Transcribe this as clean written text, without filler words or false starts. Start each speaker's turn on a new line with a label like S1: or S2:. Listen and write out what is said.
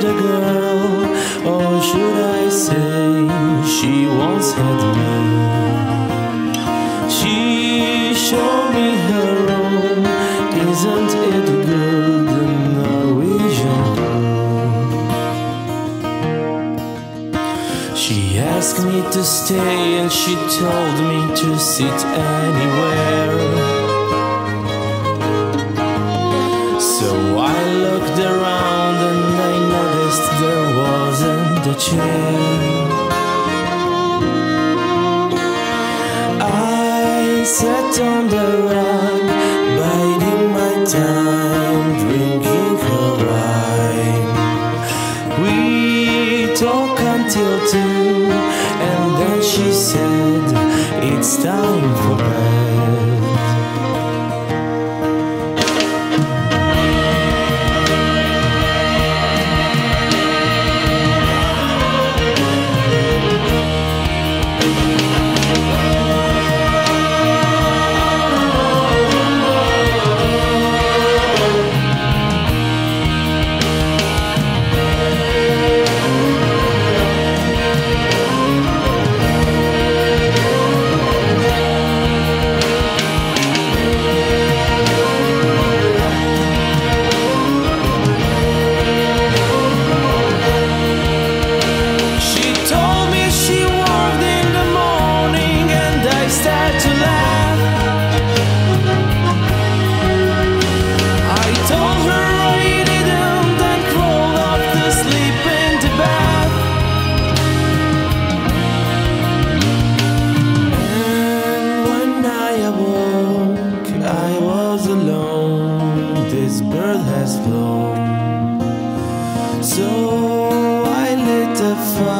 S1: a girl, or should I say, she once had me. She showed me her room, isn't it good, the Norwegian Wood? She asked me to stay and she told me to sit anywhere. So I looked around and I noticed there wasn't a chair. I sat on the rug, biding my time, drinking her wine. We talked until 2, and then she said, it's time for bed. So I lit a fire